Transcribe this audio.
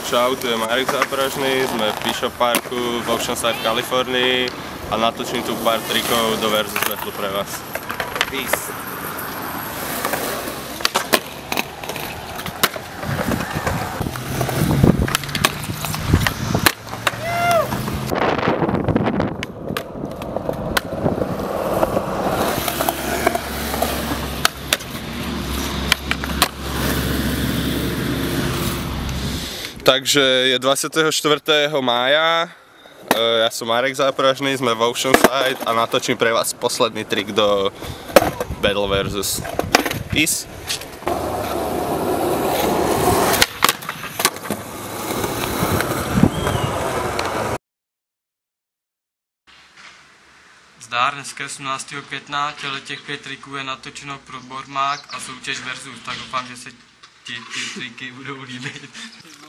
Čau, tu je Marek Zápražný, sme v Bishop Parku v Oceanside v Kalifornii a natočím tu pár trikov do Versus Battle pre vás. Peace! Takže je 24. mája, ja som Marek Zápražný, sme v Oceanside a natočím pre vás posledný trik do Battle Versus. Peace! Zdár, dneska je 18. května, těch 5 triků je natočeno pro Bormák a soutěž Versus, tak doufám, že se ti ty triky budou líbit.